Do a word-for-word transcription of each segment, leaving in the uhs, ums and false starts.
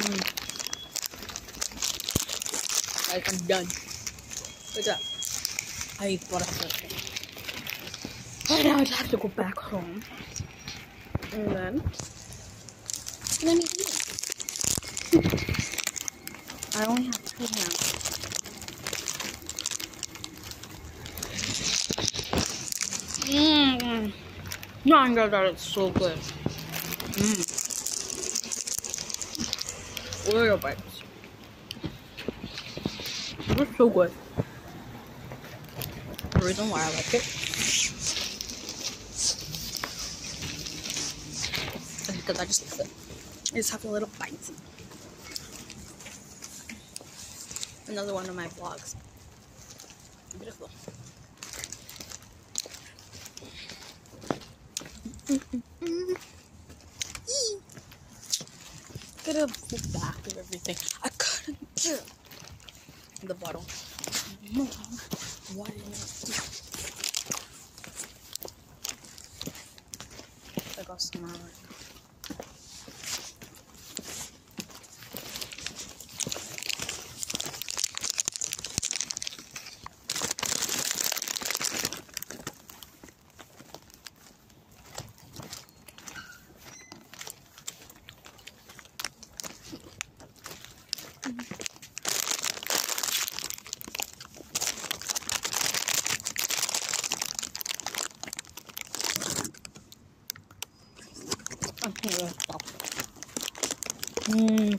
Mm. Like, I'm done. Look at that. I ate butter first. And now I have to go back home. And then, let me eat. I only have two hands. Mmm. No, I know that it's so good. Mmm. Oreo bites. It's so good. The reason why I like it is because I just love it. I just have a little bites. Another one of my vlogs. Beautiful. Get a back of everything. I couldn't get the bottle. Mom, why didn't you? I got some more right now. I can't really stop. Mmm.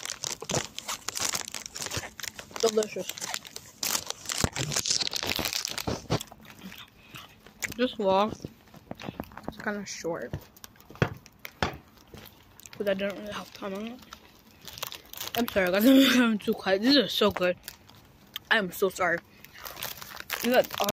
Delicious. This vlog is kind of short because I didn't really have time on it. I'm sorry guys, I'm too quiet. This is so good. I am so sorry. You got